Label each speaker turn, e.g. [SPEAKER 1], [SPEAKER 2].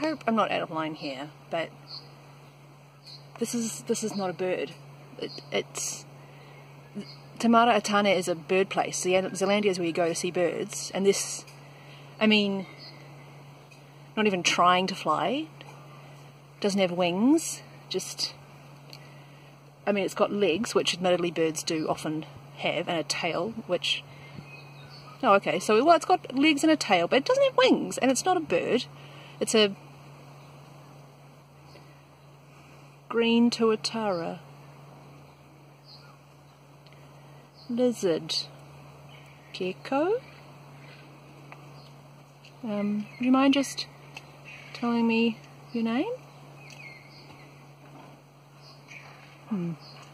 [SPEAKER 1] hope I'm not out of line here, but this is not a bird. It's Te Mara Atane is a bird place. Zealandia is where you go to see birds, and this, I mean, not even trying to fly, doesn't have wings, just, I mean, it's got legs, which admittedly birds do often have, and a tail, which, oh okay, so well, it's got legs and a tail, but it doesn't have wings, and it's not a bird. It's a green tuatara lizard gecko. Would you mind just telling me your name?